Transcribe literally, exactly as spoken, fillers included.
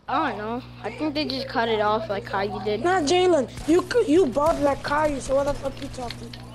I don't know. I think they just cut it off like how you did. Not Jalen. You you bought like Kai, so what the fuck you talking?